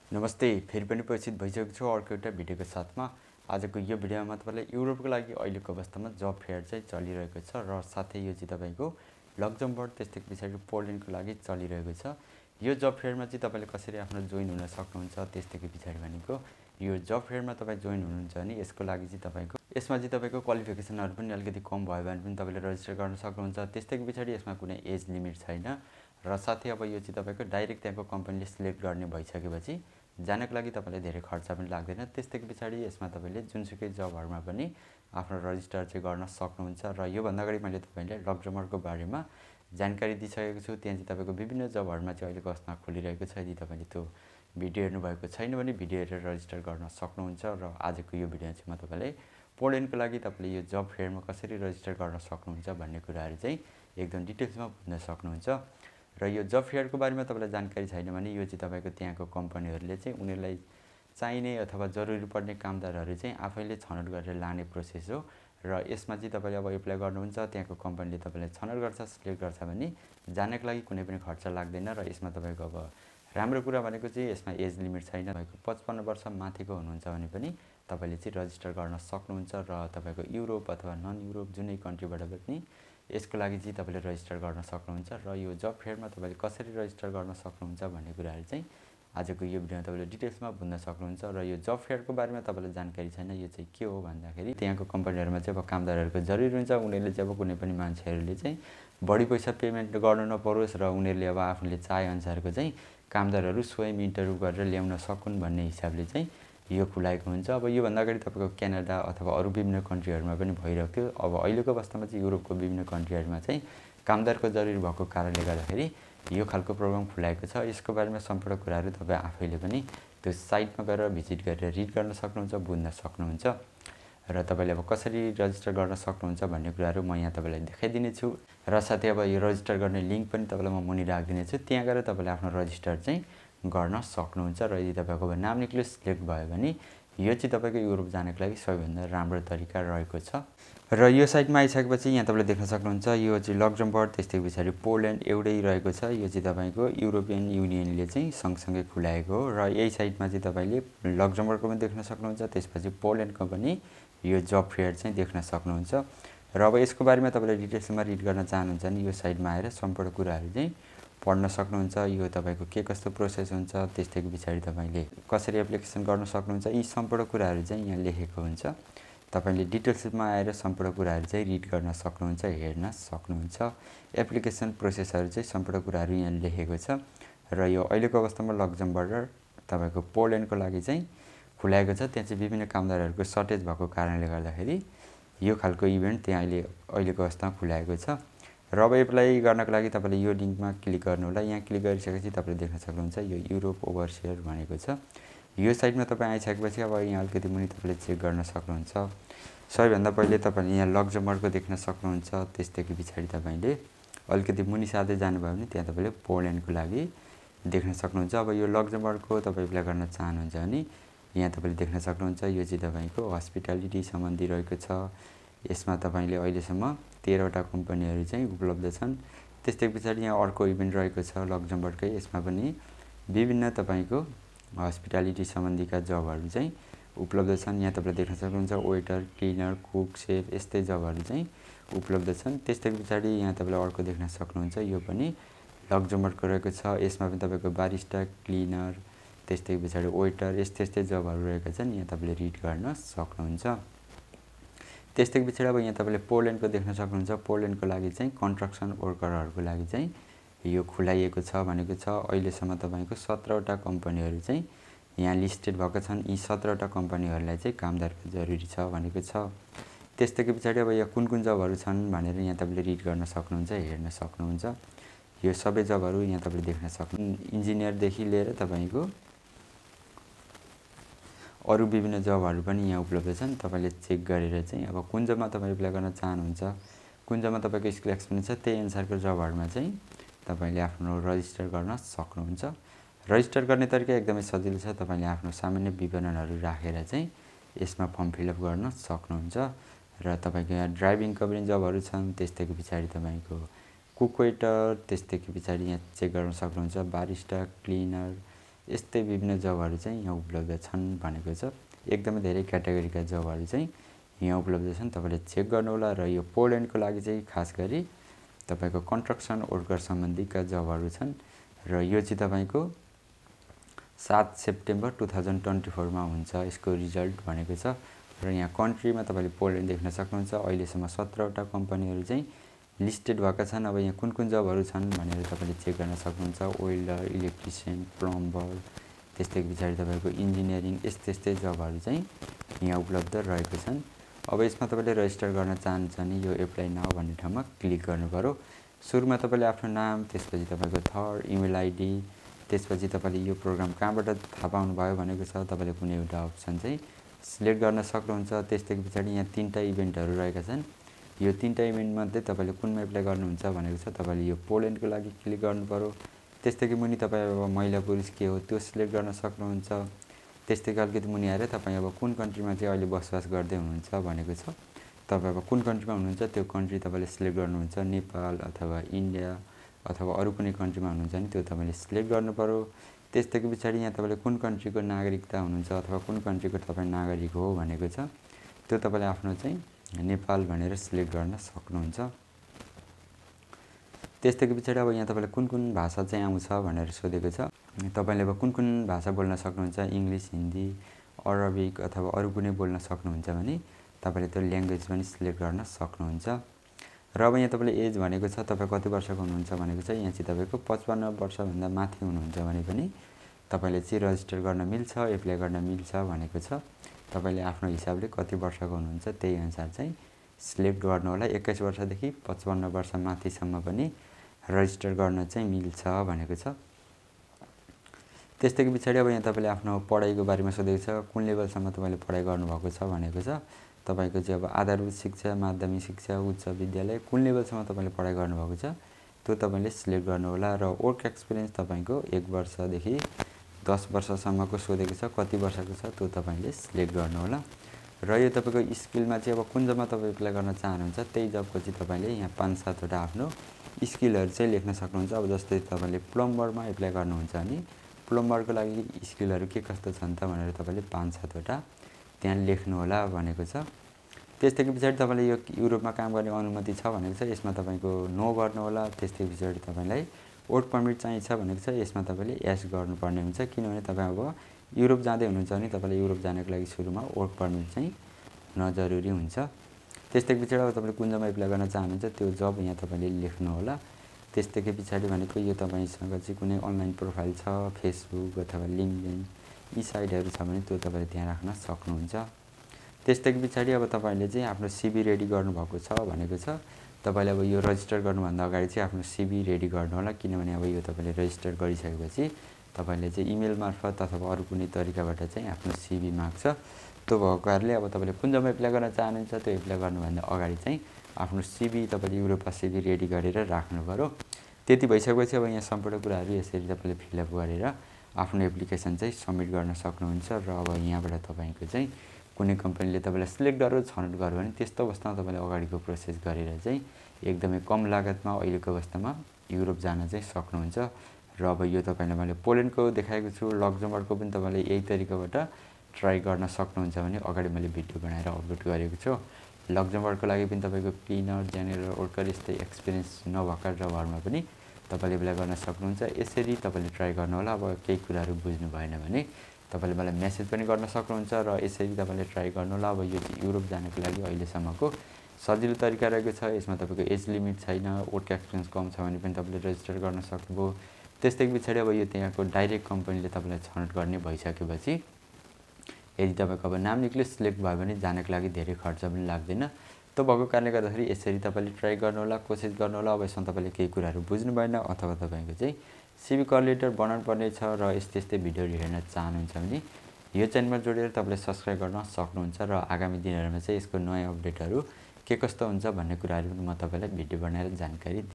नमस्ते, फेरि पनि उपस्थित भइसकेको छु अर्को एउटा भिडियोको साथमा। आजको यो भिडियोमा तपाईँलाई युरोपको लागि अहिलेको अवस्थामा जब फेयर चाहिँ चलिरहेको छ र साथै यो चाहिँ तपाईँको लक्जमबर्ग त्यस्तै पछाडि पोल्यान्डको लागि चलिरहेको छ। यो जब फेयरमा चाहिँ तपाईँले कसरी आफ्नो जोइन हुन सक्नुहुन्छ, त्यस्तैको पछाडि भनेको यो जब फेयरमा तपाईँ जोइन हुनुहुन्छ भने यसको लागि चाहिँ तपाईँको क्वालिफिकेसनहरू पनि अलिकति कम भयो भने पनि तपाईँले रजिस्टर गर्न सक्नुहुन्छ। त्यस्तैको पछाडि यसमा कुनै एज लिमिट छैन र साथै अब यो चाहिँ तपाईँको डाइरेक्ट त्यहाँको कम्पनीले सिलेक्ट गर्ने भइसकेपछि जानको लागि तपाईँलाई धेरै खर्च पनि लाग्दैन। त्यस्तैको पछाडि यसमा तपाईँले जुनसुकै जबहरूमा पनि आफ्नो रजिस्टर चाहिँ गर्न सक्नुहुन्छ। र योभन्दा अगाडि मैले तपाईँलाई लक्जमबर्गको बारेमा जानकारी दिइसकेको छु। त्यहाँ चाहिँ तपाईँको विभिन्न जबहरूमा चाहिँ अहिलेको अवस्थामा खोलिरहेको छ। यदि तपाईँले त्यो भिडियो हेर्नुभएको छैन भने भिडियो हेरेर रजिस्टर गर्न सक्नुहुन्छ। र आजको यो भिडियो चाहिँ म तपाईँलाई पोल्यान्डको लागि तपाईँले यो जब फेयरमा कसरी रजिस्टर गर्न सक्नुहुन्छ भन्ने कुराहरू चाहिँ एकदम डिटेल्समा बुझ्न सक्नुहुन्छ। र यो जब फेयरको बारेमा तपाईँलाई जानकारी छैन भने यो चाहिँ तपाईँको त्यहाँको कम्पनीहरूले चाहिँ उनीहरूलाई चाहिने अथवा जरुरी पर्ने कामदारहरू चाहिँ आफैले छनौट गरेर लाने प्रोसेस हो। र यसमा चाहिँ तपाईँले अब एप्लाई गर्नुहुन्छ, त्यहाँको कम्पनीले तपाईँलाई छनौट गर्छ, सिलेक्ट गर्छ भने जानको लागि कुनै पनि खर्च लाग्दैन। र यसमा तपाईँको अब राम्रो कुरा भनेको चाहिँ यसमा एज लिमिट छैन। तपाईँको 55 वर्ष माथिको हुनुहुन्छ भने पनि तपाईँले चाहिँ रजिस्टर गर्न सक्नुहुन्छ। र तपाईँको युरोप अथवा नन युरोप जुनै कन्ट्रीबाट पनि यसको लागि चाहिँ तपाईँले रजिस्टर गर्न सक्नुहुन्छ। र यो जब फेयरमा तपाईँले कसरी रजिस्टर गर्न सक्नुहुन्छ भन्ने कुराहरू चाहिँ आजको यो भिडियोमा तपाईँले डिटेल्समा बुझ्न सक्नुहुन्छ। र यो जब फेयरको बारेमा तपाईँलाई जानकारी छैन, यो चाहिँ के हो भन्दाखेरि त्यहाँको कम्पनीहरूमा चाहिँ अब कामदारहरूको जरुरी हुन्छ। उनीहरूले चाहिँ अब कुनै पनि मान्छेहरूले चाहिँ बढी पैसा पेमेन्ट गर्नु नपरोस् र उनीहरूले अब आफूले चाहेअनुसारको चाहिँ कामदारहरू स्वयं इन्टरभ्यू गरेर ल्याउन सकुन् भन्ने हिसाबले चाहिँ यो खुलाएको हुन्छ। अब योभन्दा अगाडि तपाईँको क्यानाडा अथवा अरू विभिन्न कन्ट्रीहरूमा पनि भइरहेको थियो। अब अहिलेको अवस्थामा चाहिँ युरोपको विभिन्न कन्ट्रीहरूमा चाहिँ कामदारको जरुरी भएको कारणले गर्दाखेरि यो खालको प्रोग्राम खुलाएको छ। यसको बारेमा सम्पूर्ण कुराहरू तपाईँ आफैले पनि त्यो साइटमा गएर भिजिट गरेर रिड गर्न सक्नुहुन्छ, बुझ्न सक्नुहुन्छ। र तपाईँले अब कसरी रजिस्टर गर्न सक्नुहुन्छ भन्ने कुराहरू म यहाँ तपाईँलाई देखाइदिनेछु। र साथै अब यो रजिस्टर गर्ने लिङ्क पनि तपाईँलाई म मुनि राखिदिनेछु। त्यहाँ गएर तपाईँले आफ्नो रजिस्टर चाहिँ गर्न सक्नुहुन्छ। र यदि तपाईँको नाम निक्ल्यो, सिलेक्ट भयो भने यो चाहिँ तपाईँको युरोप जानको लागि सबैभन्दा राम्रो तरिका रहेको छ। र यो साइटमा आइसकेपछि यहाँ तपाईँले देख्न सक्नुहुन्छ यो चाहिँ लक्जमबर्ग त्यस्तै पछाडि पोल्यान्ड एउटै रहेको छ। यो चाहिँ तपाईँको युरोपियन युनियनले चाहिँ सँगसँगै खुलाएको हो। र यही साइटमा चाहिँ तपाईँले लक्जमबर्गको पनि देख्न सक्नुहुन्छ, त्यसपछि पोल्यान्डको पनि यो जब फेयर चाहिँ देख्न सक्नुहुन्छ। र अब यसको बारेमा तपाईँले डिटेल्समा रिड गर्न चाहनुहुन्छ भने यो साइटमा आएर सम्पूर्ण कुराहरू चाहिँ पढ्न सक्नुहुन्छ। यो तपाईँको के कस्तो प्रोसेस हुन्छ, त्यस्तैको पछाडि तपाईँले कसरी एप्लिकेसन गर्न सक्नुहुन्छ, यी सम्पूर्ण कुराहरू चाहिँ यहाँ लेखेको हुन्छ। तपाईँले डिटेल्समा आएर सम्पूर्ण कुराहरू चाहिँ रिड गर्न सक्नुहुन्छ, हेर्न सक्नुहुन्छ। एप्लिकेसन प्रोसेसहरू चाहिँ सम्पूर्ण कुराहरू यहाँ लेखेको छ। र यो अहिलेको अवस्थामा लक्जमबर्ग र तपाईँको पोल्यान्डको लागि चाहिँ खुलाएको छ। त्यहाँ चाहिँ विभिन्न कामदारहरूको सर्टेज भएको कारणले गर्दाखेरि यो खालको इभेन्ट त्यहाँ अहिलेको अवस्थामा खुलाएको छ। र अब एप्लाई गर्नको लागि तपाईँले यो लिङ्कमा क्लिक गर्नु होला। यहाँ क्लिक गरिसकेपछि तपाईँले देख्न सक्नुहुन्छ यो युरोप ओभरसियर भनेको छ। यो साइटमा तपाईँ आइसकेपछि अब यहाँ अलिकति मुनि तपाईँले चेक गर्न सक्नुहुन्छ। सबैभन्दा पहिले तपाईँले यहाँ लक्जमबर्गको देख्न सक्नुहुन्छ। त्यस्तैको पछाडि तपाईँले अलिकति मुनि साथै जानुभयो भने त्यहाँ तपाईँले पोल्यान्डको लागि देख्न सक्नुहुन्छ। अब यो लक्जमबर्गको तपाईँ एप्लाई गर्न चाहनुहुन्छ भने यहाँ तपाईँले देख्न सक्नुहुन्छ यो चाहिँ तपाईँको हस्पिटालिटी सम्बन्धी रहेको छ। यसमा तपाईँले अहिलेसम्म 13वटा कम्पनीहरू चाहिँ उपलब्ध छन्। त्यस्तै पछाडि यहाँ अर्को इभेन्ट रहेको छ लक्जमबर्गकै, यसमा पनि विभिन्न तपाईँको हस्पिटालिटी सम्बन्धीका जबहरू चाहिँ उपलब्ध छन्। यहाँ तपाईँले देख्न सक्नुहुन्छ वेटर, क्लिनर, कुक, सेफ यस्तै जबहरू चाहिँ उपलब्ध छन्। त्यस्तै पछाडि यहाँ तपाईँले अर्को देख्न सक्नुहुन्छ यो पनि लक्जमबर्गको रहेको छ। यसमा पनि तपाईँको बारिस्टा, क्लिनर, त्यस्तै पछाडि वेटर यस्तै जबहरू रहेका छन्। यहाँ तपाईँले रिड गर्न सक्नुहुन्छ। त्यस्तै पछाडि अब यहाँ तपाईँले पोल्यान्डको देख्न सक्नुहुन्छ। पोल्यान्डको लागि चाहिँ कन्स्ट्रक्सन वर्करहरूको लागि चाहिँ यो खुलाइएको छ भनेको छ। अहिलेसम्म तपाईँको 17वटा कम्पनीहरू चाहिँ यहाँ लिस्टेड भएको छन्। यी 17वटा कम्पनीहरूलाई चाहिँ कामदारको जरुरी छ भनेको छ। त्यस्तैको पछाडि अब यहाँ कुन जबहरू छन् भनेर यहाँ तपाईँले रिड गर्न सक्नुहुन्छ, हेर्न सक्नुहुन्छ। यो सबै जबहरू यहाँ तपाईँले देख्न सक्नुहुन्छ। इन्जिनियरदेखि लिएर तपाईँको अरू विभिन्न जबहरू पनि यहाँ उपलब्ध छन्। तपाईँले चेक गरेर चाहिँ अब कुन जबमा तपाईँ एप्लाई गर्न चाहनुहुन्छ, कुन जबमा तपाईँको स्किल एक्सपिरियन्स छ, त्यही अनुसारको जबहरूमा चाहिँ तपाईँले आफ्नो रजिस्टर गर्न सक्नुहुन्छ। रजिस्टर गर्ने तरिका एकदमै सजिलो छ। तपाईँले आफ्नो सामान्य विवरणहरू राखेर चाहिँ यसमा फर्म फिलअप गर्न सक्नुहुन्छ। र तपाईँको यहाँ ड्राइभिङको पनि जबहरू छन्। त्यस्तैको पछाडि तपाईँको कुक वेटर, त्यस्तैको पछाडि यहाँ चेक गर्न सक्नुहुन्छ बारिस्टा, क्लिनर, यस्तै विभिन्न जबहरू चाहिँ यहाँ उपलब्ध छन् भनेको छ। एकदमै धेरै क्याटेगोरीका जबहरू चाहिँ यहाँ उपलब्ध छन्, तपाईँले चेक गर्नुहोला। र यो पोल्यान्डको लागि चाहिँ खास गरी तपाईँको कन्स्ट्रक्सन वर्कर सम्बन्धीका जबहरू छन् र यो चाहिँ तपाईँको 7 सेप्टेम्बर 2024 मा हुन्छ यसको रिजल्ट भनेको छ। र यहाँ कन्ट्रीमा तपाईँले पोल्यान्ड देख्न सक्नुहुन्छ। अहिलेसम्म 17वटा कम्पनीहरू चाहिँ लिस्टेड भएका छन्। अब यहाँ कुन कुन जबहरू छन् भनेर तपाईँले चेक गर्न सक्नुहुन्छ। वेल्डर, इलेक्ट्रिसियन, प्लम्बर, त्यस्तै पछाडि तपाईँको इन्जिनियरिङ, यस्तै जबहरू चाहिँ यहाँ उपलब्ध रहेको छन्। अब यसमा तपाईँले रजिस्टर गर्न चाहनुहुन्छ भने यो एप्लाई नाउ भन्ने ठाउँमा क्लिक गर्नु पर्यो। सुरुमा तपाईँले आफ्नो नाम, त्यसपछि तपाईँको थर, इमेल आइडी, त्यसपछि तपाईँले यो प्रोग्राम कहाँबाट थाहा पाउनुभयो भनेको छ। तपाईँले कुनै एउटा अप्सन चाहिँ सिलेक्ट गर्न सक्नुहुन्छ। त्यस्तै पछाडि यहाँ 3टा इभेन्टहरू रहेका छन्। यो 3टा इभेन्टमध्ये तपाईँले कुनमा एप्लाई गर्नुहुन्छ भनेको छ। तपाईँले यो पोल्यान्डको लागि क्लिक गर्नु पर्यो। त्यस्तै कि मुनि तपाईँ अब महिला पुरुष के हो त्यो सिलेक्ट गर्न सक्नुहुन्छ। त्यस्तै अलिकति मुनि आएर तपाईँ अब कुन कन्ट्रीमा चाहिँ अहिले बसोबास गर्दै हुनुहुन्छ भनेको छ। तपाईँ अब कुन कन्ट्रीमा हुनुहुन्छ त्यो कन्ट्री तपाईँले सिलेक्ट गर्नुहुन्छ। नेपाल अथवा इन्डिया अथवा अरू कुनै कन्ट्रीमा हुनुहुन्छ भने त्यो तपाईँले सिलेक्ट गर्नु पर्यो। त्यस्तै पछाडि यहाँ तपाईँले कुन कन्ट्रीको नागरिकता हुनुहुन्छ अथवा कुन कन्ट्रीको तपाईँ नागरिक हो भनेको छ। त्यो तपाईँले आफ्नो चाहिँ नेपाल भनेर सिलेक्ट गर्न सक्नुहुन्छ। त्यस्तै पछाडि अब यहाँ तपाईँले कुन कुन भाषा चाहिँ आउँछ भनेर सोधेको छ। तपाईँले अब कुन कुन भाषा बोल्न सक्नुहुन्छ, इङ्ग्लिस, हिन्दी, अरबिक अथवा अरू कुनै बोल्न सक्नुहुन्छ भने तपाईँले त्यो ल्याङ्ग्वेज पनि सिलेक्ट गर्न सक्नुहुन्छ। र अब यहाँ तपाईँले एज भनेको छ, तपाईँ कति वर्षको हुनुहुन्छ भनेको छ। यहाँ चाहिँ तपाईँको 55 वर्षभन्दा माथि हुनुहुन्छ भने पनि तपाईँले चाहिँ रजिस्टर गर्न मिल्छ, एप्लाई गर्न मिल्छ भनेको छ। तपाईँले आफ्नो हिसाबले कति वर्षको हुनुहुन्छ त्यही अनुसार चाहिँ सिलेक्ट गर्नु होला। 21 वर्षदेखि 55 वर्ष माथिसम्म पनि रजिस्टर गर्न चाहिँ मिल्छ भनेको छ। त्यस्तै पछाडि अब यहाँ तपाईँले आफ्नो पढाइको बारेमा सोधेको छ। कुन लेभलसम्म तपाईँले पढाइ गर्नुभएको छ भनेको छ। तपाईँको चाहिँ अब आधारभूत शिक्षा, माध्यमिक शिक्षा, उच्च विद्यालय कुन लेभलसम्म तपाईँले पढाइ गर्नुभएको छ त्यो तपाईँले सिलेक्ट गर्नुहोला। र वर्क एक्सपिरियन्स तपाईँको 1 वर्षदेखि 10 वर्षसम्मको सोधेको छ। कति वर्षको छ त्यो तपाईँले सिलेक्ट गर्नुहोला। र यो तपाईँको स्किलमा चाहिँ अब कुन जबमा तपाईँ एप्लाई गर्न चाहनुहुन्छ त्यही जबको चाहिँ तपाईँले यहाँ 5-7वटा आफ्नो स्किलहरू चाहिँ लेख्न सक्नुहुन्छ। अब जस्तै तपाईँले प्लम्बरमा एप्लाई गर्नुहुन्छ भने प्लम्बरको लागि स्किलहरू के कस्तो छन् त भनेर तपाईँले 5-7वटा त्यहाँ लेख्नु होला भनेको छ। त्यस्तै पछाडि तपाईँले यो युरोपमा काम गर्ने अनुमति छ भनेको छ। यसमा तपाईँको नो गर्नु होला। त्यस्तै पछाडि तपाईँलाई वर्क पर्मिट चाहिन्छ भनेको छ। यसमा तपाईँले यस गर्नुपर्ने हुन्छ, किनभने तपाईँ अब युरोप जाँदै हुनुहुन्छ भने तपाईँले युरोप जानको लागि सुरुमा वर्क पर्मिट चाहिँ हुन जरुरी हुन्छ। त्यस्तै पछाडि अब तपाईँले कुन जबमा एप्लाई गर्न चाहनुहुन्छ त्यो जब यहाँ तपाईँले लेख्नु होला। त्यस्तै पछाडि भनेको यो तपाईँसँग चाहिँ कुनै अनलाइन प्रोफाइल छ, फेसबुक अथवा लिङ्कडिन यी साइटहरू छ भने त्यो तपाईँले त्यहाँ राख्न सक्नुहुन्छ। त्यस्तै पछाडि अब तपाईँले चाहिँ आफ्नो सिभी रेडी गर्नुभएको छ भनेको छ। तपाईँले अब यो रजिस्टर गर्नुभन्दा अगाडि चाहिँ आफ्नो सिभी रेडी गर्नु होला, किनभने अब यो तपाईँले रजिस्टर गरिसकेपछि तपाईँले चाहिँ इमेल मार्फत अथवा अरू कुनै तरिकाबाट चाहिँ आफ्नो सिभी माग्छ। त्यो भएको कारणले अब तपाईँले कुन जबमा एप्लाई गर्न चाहनुहुन्छ त्यो एप्लाई गर्नुभन्दा अगाडि चाहिँ आफ्नो सिभी तपाईँले युरोपमा सिभी रेडी गरेर राख्नु पर्यो। त्यति भइसकेपछि अब यहाँ सम्पूर्ण कुराहरू यसरी तपाईँले फिलअप गरेर आफ्नो एप्लिकेसन चाहिँ सबमिट गर्न सक्नुहुन्छ। र अब यहाँबाट तपाईँको चाहिँ कुनै कम्पनीले तपाईँलाई सिलेक्ट गरेर छनौट गर्यो भने त्यस्तो अवस्थामा तपाईँले अगाडिको प्रोसेस गरेर चाहिँ एकदमै कम लागतमा अहिलेको अवस्थामा युरोप जान चाहिँ सक्नुहुन्छ। र अब यो तपाईँलाई मैले पोल्यान्डको देखाएको छु, लक्जमबर्गको पनि तपाईँले यही तरिकाबाट ट्राई गर्न सक्नुहुन्छ भने अगाडि मैले भिडियो बनाएर अपलोड गरेको छु। लक्जमबर्गको लागि पनि तपाईँको क्लिनर, जेनरल वर्कर यस्तै एक्सपिरियन्स नभएका जबहरूमा पनि तपाईँले एप्लाई गर्न सक्नुहुन्छ। यसरी तपाईँले ट्राई गर्नु होला। अब केही कुराहरू बुझ्नु भएन भने तपाईँले मलाई मेसेज पनि गर्न सक्नुहुन्छ र यसरी तपाईँले ट्राई गर्नु होला। अब यो युरोप जानको लागि अहिलेसम्मको सजिलो तरिका रहेको छ। यसमा तपाईँको एज लिमिट छैन, वर्क एक्सपिरियन्स कम छ भने पनि तपाईँले रजिस्टर गर्न सक्नुभयो। त्यस्तै पछाडि अब यो त्यहाँको डाइरेक्ट कम्पनीले तपाईँलाई छनौट गर्ने भइसकेपछि यदि तपाईँको अब नाम निक्ल्यो, सिलेक्ट भयो भने जानको लागि धेरै खर्च पनि लाग्दैन। त्यो भएको कारणले गर्दाखेरि यसरी तपाईँले ट्राई गर्नु होला, कोसिस गर्नु होला। अब यसमा तपाईँले केही कुराहरू बुझ्नु भएन अथवा तपाईँको चाहिँ सिभी कभर लेटर बनाउनु पर्ने छ र यस्तै भिडियोहरू हेर्न चाहनुहुन्छ भने यो च्यानलमा जोडेर तपाईँले सब्सक्राइब गर्न सक्नुहुन्छ। र आगामी दिनहरूमा चाहिँ यसको नयाँ अपडेटहरू के कस्तो हुन्छ भन्ने कुराहरू पनि म तपाईँलाई भिडियो बनाएर जानकारी